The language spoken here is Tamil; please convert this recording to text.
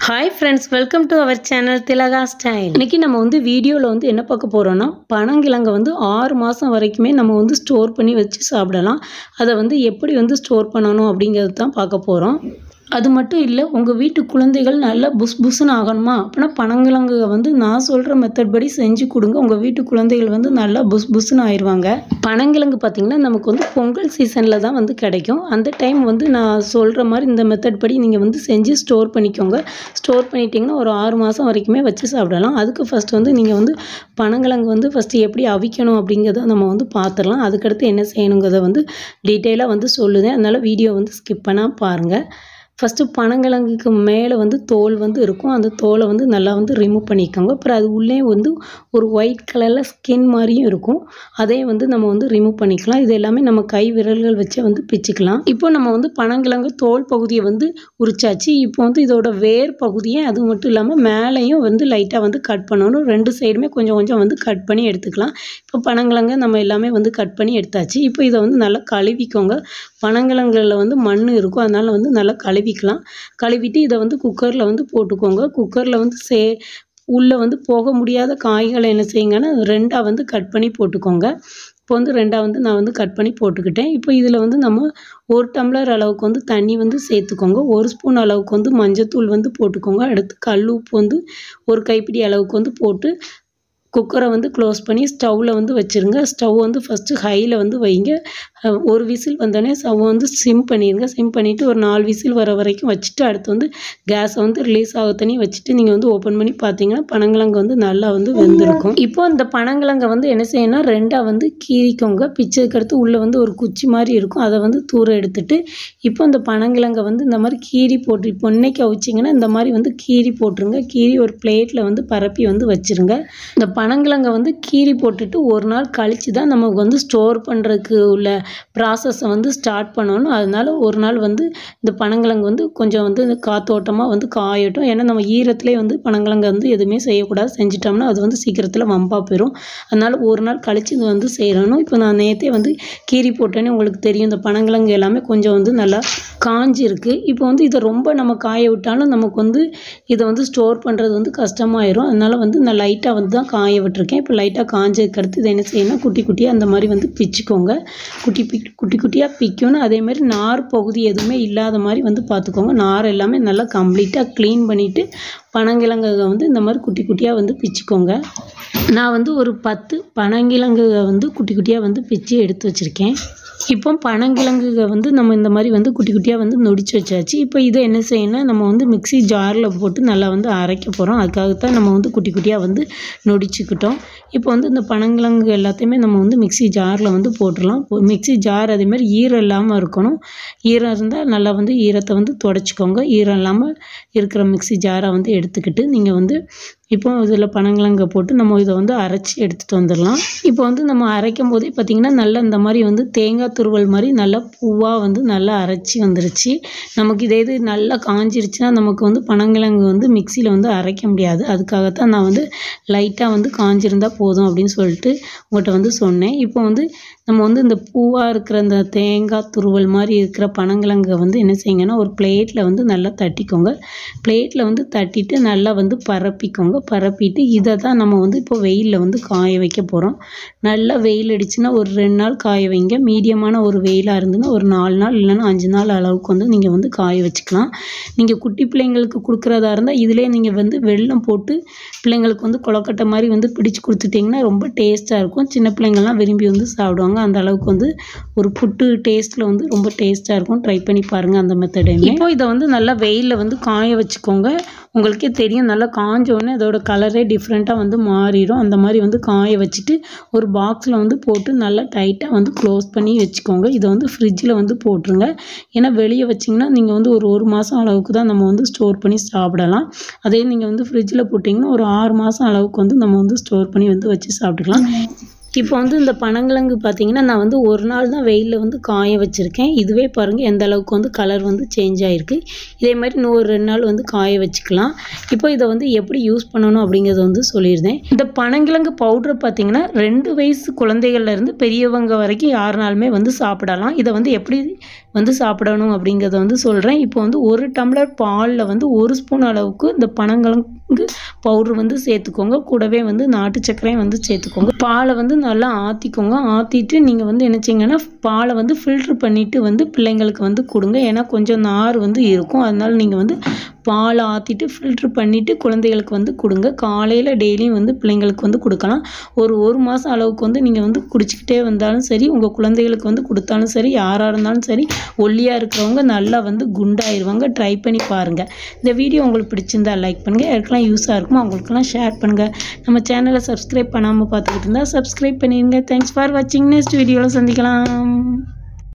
Hi friends, welcome to our channel Tilaga Style. இன்னைக்கு நம்ம வந்து வீடியோல வந்து என்ன பார்க்க போறோம்னா பனங்கிழங்க வந்து 6 மாசம் வரைக்குமே நம்ம வந்து ஸ்டோர் பண்ணி வச்சு சாப்பிடலாம். அத வந்து எப்படி வந்து ஸ்டோர் பண்ணனும் அப்படிங்கறது தான் பார்க்க போறோம். அது மட்டும் இல்ல உங்க வீட்டு குழந்தைகள் நல்ல புஸ்புஸ்னு ஆகணுமா அப்பனா பனங்கிழங்க வந்து நான் சொல்ற மெத்தட் படி செஞ்சு கொடுங்க. உங்க வீட்டு குழந்தைகள் வந்து நல்ல புஸ்புஸ்னு ஆயிருவாங்க. பனங்கிழங்கு பாத்தீங்கன்னா நமக்கு வந்து பொங்கல் சீசன்ல தான் வந்து கிடைக்கும். அந்த டைம் வந்து நான் சொல்ற மாதிரி இந்த மெத்தட் படி நீங்க வந்து செஞ்சு ஸ்டோர் பண்ணிக்கோங்க. ஸ்டோர் பண்ணிட்டீங்கன்னா ஒரு 6 மாசம் வரைக்குமே வச்சு சாப்பிடலாம். அதுக்கு ஃபர்ஸ்ட் வந்து நீங்க வந்து பனங்கிழங்கு வந்து ஃபர்ஸ்ட் எப்படி அவிக்கணும் அப்படிங்கறத நம்ம வந்து பாத்துறலாம். அதுக்கு அடுத்து என்ன செய்யணும்ங்கறத வந்து டீடைலா வந்து சொல்லுதேன். அதனால வீடியோ வந்து ஸ்கிப் பண்ணாம பாருங்க. ஃபர்ஸ்ட் பனங்கிழங்குக்கு மேலே வந்து தோல் வந்து இருக்கும். அந்த தோலை வந்து நல்லா வந்து ரிமூவ் பண்ணிக்கோங்க. அப்புறம் அது உள்ளே வந்து ஒரு ஒயிட் கலரில் ஸ்கின் மாதிரியும் இருக்கும். அதையும் வந்து நம்ம வந்து ரிமூவ் பண்ணிக்கலாம். இது எல்லாமே நம்ம கை விரல்கள் வச்சு வந்து பிச்சுக்கலாம். இப்போ நம்ம வந்து பனங்கிழங்கு தோல் பகுதியை வந்து உரிச்சாச்சு. இப்போ வந்து இதோட வேர் பகுதியை அது மட்டும் இல்லாமல் மேலேயும் வந்து லைட்டாக வந்து கட் பண்ணணும். ரெண்டு சைடுமே கொஞ்சம் கொஞ்சம் வந்து கட் பண்ணி எடுத்துக்கலாம். இப்போ பனங்கிழங்கு நம்ம எல்லாமே வந்து கட் பண்ணி எடுத்தாச்சு. இப்போ இதை வந்து நல்லா கழுவிக்கோங்க. பனங்கிழங்குல வந்து மண் இருக்கும். அதனால வந்து நல்லா கழுவிட்டு இதை வந்து குக்கரில் வந்து போட்டுக்கோங்க. குக்கரில் வந்து உள்ளே வந்து போக முடியாத காய்களை என்ன செய்யுங்கன்னா ரெண்டாக வந்து கட் பண்ணி போட்டுக்கோங்க. இப்போ வந்து ரெண்டாக வந்து நான் வந்து கட் பண்ணி போட்டுக்கிட்டேன். இப்போ இதில் வந்து நம்ம 1 டம்ளர் அளவுக்கு வந்து தண்ணி வந்து சேர்த்துக்கோங்க. 1 ஸ்பூன் அளவுக்கு வந்து மஞ்சத்தூள் வந்து போட்டுக்கோங்க. அடுத்து கல் உப்பு வந்து 1 கைப்பிடி அளவுக்கு வந்து போட்டு குக்கரை வந்து க்ளோஸ் பண்ணி ஸ்டவ்வில் வந்து வச்சுருங்க. ஸ்டவ் வந்து ஃபஸ்ட்டு ஹையில் வந்து வைங்க. ஒரு விசில் வந்தோடனே ஸ்டவ் வந்து சிம் பண்ணிடுங்க. சிம் பண்ணிவிட்டு ஒரு 4 விசில் வர வரைக்கும் வச்சுட்டு அடுத்து வந்து கேஸை வந்து ரிலீஸ் ஆக தண்ணி வச்சுட்டு நீங்கள் வந்து ஓப்பன் பண்ணி பார்த்தீங்கன்னா பனங்கிழங்கு வந்து நல்லா வந்து வெந்திருக்கும். இப்போ இந்த பனங்கிழங்கை வந்து என்ன செய்யணும்னா ரெண்டாக வந்து கீறிக்கோங்க. பிச்சதுக்கு அடுத்து உள்ளே வந்து ஒரு குச்சி மாதிரி இருக்கும். அதை வந்து தூர எடுத்துட்டு இப்போ இந்த பனங்கிழங்கை வந்து இந்த மாதிரி கீறி போட்டு இப்போ இன்னைக்கு அவிச்சிங்கன்னா இந்த மாதிரி வந்து கீறி போட்டுருங்க. கீறி ஒரு பிளேட்டில் வந்து பரப்பி வந்து வச்சுருங்க. இந்த பனங்கிழங்கை வந்து கீறி போட்டுட்டு ஒரு நாள் கழித்து தான் நமக்கு வந்து ஸ்டோர் பண்ணுறதுக்கு உள்ள ப்ராசஸை வந்து ஸ்டார்ட் பண்ணணும். அதனால ஒரு நாள் வந்து இந்த பனங்கிழங்கு வந்து கொஞ்சம் வந்து இந்த காத்தோட்டமாக வந்து காயட்டும். ஏன்னா நம்ம ஈரத்துலேயே வந்து பனங்கிழங்கு வந்து எதுவுமே செய்யக்கூடாது. செஞ்சிட்டோம்னா அது வந்து சீக்கிரத்தில் வம்பா போயிடும். அதனால ஒரு நாள் கழித்து இது வந்து செய்யணும். இப்போ நான் நேற்றே வந்து கீறி போட்டேன்னு உங்களுக்கு தெரியும். இந்த பனங்கிழங்கு எல்லாமே கொஞ்சம் வந்து நல்லா காஞ்சிருக்கு. இப்போ வந்து இதை ரொம்ப நம்ம காய விட்டாலும் நமக்கு வந்து இதை வந்து ஸ்டோர் பண்ணுறது வந்து கஷ்டமாயிரும். அதனால வந்து நான் லைட்டாக வந்து தான் காய விட்டுருக்கேன். இப்போ லைட்டாக காஞ்சதுக்கு அடுத்து இதை என்ன செய்யணும் குட்டி குட்டியாக அந்த மாதிரி வந்து பிச்சுக்கோங்க. குட்டி குட்டியாக பிக்கணும். அதேமாதிரி நார் பகுதி எதுவுமே இல்லாத மாதிரி வந்து பார்த்துக்கோங்க. நார் எல்லாமே நல்லா கம்ப்ளீட்டாக க்ளீன் பண்ணிவிட்டு பனங்கிழங்கை வந்து இந்த மாதிரி குட்டி குட்டியாக வந்து பிச்சுக்கோங்க. நான் வந்து ஒரு 10 பனங்கிழங்கு வந்து குட்டி குட்டியாக வந்து பிச்சு எடுத்து வச்சுருக்கேன். இப்போ பனங்கிழங்கு வந்து நம்ம இந்த மாதிரி வந்து குட்டி குட்டியாக வந்து நொடிச்சு வச்சாச்சு. இப்போ இதை என்ன செய்யணும்னா நம்ம வந்து மிக்ஸி ஜாரில் போட்டு நல்லா வந்து அரைக்க போகிறோம். அதுக்காகத்தான் நம்ம வந்து குட்டி குட்டியாக வந்து நொடிச்சுக்கிட்டோம். இப்போ வந்து இந்த பனங்கிழங்கு எல்லாத்தையுமே நம்ம வந்து மிக்ஸி ஜாரில் வந்து போட்டுடலாம். மிக்ஸி ஜார் அதேமாதிரி ஈரம் இல்லாமல் இருக்கணும். ஈரம் இருந்தால் நல்லா வந்து ஈரத்தை வந்து துடைச்சிக்கோங்க. ஈரம் இல்லாமல் இருக்கிற மிக்ஸி ஜாரை வந்து எடுத்துக்கிட்டு நீங்கள் வந்து இப்போ இதில் பனங்கிழங்கை போட்டு நம்ம இதை வந்து அரைச்சி எடுத்துகிட்டு வந்துடலாம். இப்போ வந்து நம்ம அரைக்கும் போதே பார்த்திங்கன்னா நல்லா இந்த மாதிரி வந்து தேங்காய் துருவல் மாதிரி நல்லா பூவாக வந்து நல்லா அரைச்சி வந்துருச்சு. நமக்கு இது நல்லா காஞ்சிருச்சுன்னா நமக்கு வந்து பனங்கிழங்கு வந்து மிக்சியில் வந்து அரைக்க முடியாது. அதுக்காகத்தான் நான் வந்து லைட்டாக வந்து காஞ்சிருந்தால் போதும் அப்படின்னு சொல்லிட்டு உங்கள்கிட்ட வந்து சொன்னேன். இப்போ வந்து நம்ம வந்து இந்த பூவாக இருக்கிற இந்த தேங்காய் துருவல் மாதிரி இருக்கிற பனங்கிழங்கை வந்து என்ன செய்யுங்கன்னா ஒரு பிளேட்டில் வந்து நல்லா தட்டிக்கோங்க. பிளேட்டில் வந்து தட்டிட்டு நல்லா வந்து பரப்பிக்கோங்க. பரப்பிட்டு இதை தான் நம்ம வந்து இப்போ வெயிலில் வந்து காய வைக்க போகிறோம். நல்லா வெயில் அடிச்சுன்னா ஒரு 2 நாள் காய வைங்க. மீடியமான ஒரு வெயிலாக இருந்துன்னா ஒரு 4 நாள் இல்லைன்னா 5 நாள் அளவுக்கு வந்து நீங்கள் வந்து காய வச்சுக்கலாம். நீங்கள் குட்டி பிள்ளைங்களுக்கு கொடுக்குறதா இருந்தால் இதிலே நீங்கள் வந்து வெல்லம் போட்டு பிள்ளைங்களுக்கு வந்து கொழக்கட்டை மாதிரி வந்து பிடிச்சி கொடுத்துட்டிங்கன்னா ரொம்ப டேஸ்ட்டாக இருக்கும். சின்ன பிள்ளைங்கள்லாம் விரும்பி வந்து சாப்பிடுவாங்க. அந்த அளவுக்கு வந்து ஒரு புட்டு டேஸ்ட்டில் வந்து ரொம்ப டேஸ்ட்டாக இருக்கும். ட்ரை பண்ணி பாருங்கள் அந்த மெத்தடையுமே. இப்போ இதை வந்து நல்லா வெயிலில் வந்து காய வச்சுக்கோங்க. உங்களுக்கே தெரியும் நல்லா காஞ்ச உடனே அதோட கலரே டிஃப்ரெண்ட்டாக வந்து மாறிடும். அந்த மாதிரி வந்து காய வச்சுட்டு ஒரு பாக்ஸில் வந்து போட்டு நல்லா டைட்டாக வந்து க்ளோஸ் பண்ணி வச்சுக்கோங்க. இதை வந்து ஃப்ரிட்ஜில் வந்து போட்டுருங்க. ஏன்னா வெளியே வச்சிங்கன்னா நீங்கள் வந்து ஒரு மாதம் அளவுக்கு தான் நம்ம வந்து ஸ்டோர் பண்ணி சாப்பிடலாம். அதே நீங்கள் வந்து ஃப்ரிட்ஜில் போட்டிங்கன்னா ஒரு 6 மாதம் அளவுக்கு வந்து நம்ம வந்து ஸ்டோர் பண்ணி வந்து வச்சு சாப்பிட்டுக்கலாம். இப்போ வந்து இந்த பனங்கிழங்கு பார்த்தீங்கன்னா நான் வந்து ஒரு நாள் தான் வெயிலில் வந்து காய வச்சுருக்கேன். இதுவே பாருங்கள் எந்த அளவுக்கு வந்து கலர் வந்து சேஞ்ச் ஆகிருக்கு. இதே மாதிரி இன்னும் ஒரு 2 நாள் வந்து காய வச்சுக்கலாம். இப்போ இதை வந்து எப்படி யூஸ் பண்ணணும் அப்படிங்கிறத வந்து சொல்லியிருந்தேன். இந்த பனங்கிழங்கு பவுட்ரு பார்த்தீங்கன்னா 2 வயசு குழந்தைகள்லேருந்து பெரியவங்க வரைக்கும் யாருனாலுமே வந்து சாப்பிடலாம். இதை வந்து எப்படி வந்து சாப்பிடணும் அப்படிங்கிறத வந்து சொல்கிறேன். இப்போ வந்து 1 டம்ளர் பாலில் வந்து 1 ஸ்பூன் அளவுக்கு இந்த பனங்கிழங்கு பவுட்ரு வந்து சேர்த்துக்கோங்க. கூடவே வந்து நாட்டு சர்க்கரையும் வந்து சேர்த்துக்கோங்க. பாலை வந்து நல்லா ஆற்றிக்கோங்க. ஆற்றிட்டு நீங்கள் வந்து என்ன செய்யுங்கன்னா பாலை வந்து ஃபில்ட்ரு பண்ணிவிட்டு வந்து பிள்ளைங்களுக்கு வந்து கொடுங்க. ஏன்னா கொஞ்சம் நார் வந்து இருக்கும். அதனால நீங்கள் வந்து பாலை ஆற்றிட்டு ஃபில்ட்ரு பண்ணிவிட்டு குழந்தைகளுக்கு வந்து கொடுங்க. காலையில் டெய்லியும் வந்து பிள்ளைங்களுக்கு வந்து கொடுக்கலாம். ஒரு மாதம் அளவுக்கு வந்து நீங்கள் வந்து குடிச்சிக்கிட்டே வந்தாலும் சரி, உங்கள் குழந்தைகளுக்கு வந்து கொடுத்தாலும் சரி, யாராக இருந்தாலும் சரி, ஒல்லியாக இருக்கிறவங்க நல்லா வந்து குண்டாயிருவாங்க. ட்ரை பண்ணி பாருங்கள். இந்த வீடியோ உங்களுக்கு பிடிச்சிருந்தா லைக் பண்ணுங்கள். யாருக்கெல்லாம் யூஸாக இருக்குமோ அவங்களுக்கெல்லாம் ஷேர் பண்ணுங்கள். நம்ம சேனலை சப்ஸ்கிரைப் பண்ணாமல் பார்த்துக்கிட்டு இருந்தால் சப்ஸ்கிரைப் பண்ணிடுங்க. தேங்க்ஸ் ஃபார் வாட்சிங். நெக்ஸ்ட் வீடியோவில் சந்திக்கலாம்.